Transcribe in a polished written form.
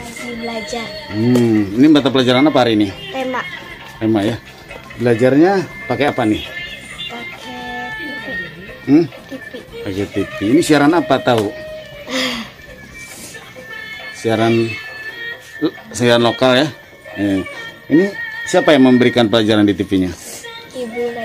Masih belajar. Ini mata pelajaran apa hari ini? Tema. Tema ya. Belajarnya pakai apa nih? Pakai TV. TV. Pakai TV. Ini siaran apa tahu? Siaran lokal ya. Ini siapa yang memberikan pelajaran di TV-nya? Ibu